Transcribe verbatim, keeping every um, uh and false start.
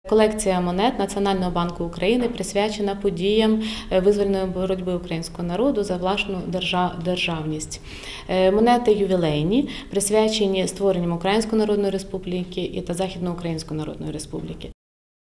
Колекція монет Національного банку України присвячена подіям визвольної боротьби українського народу за власну державність. Монети ювілейні, присвячені створенням Української Народної Республіки та Західноукраїнської Народної Республіки.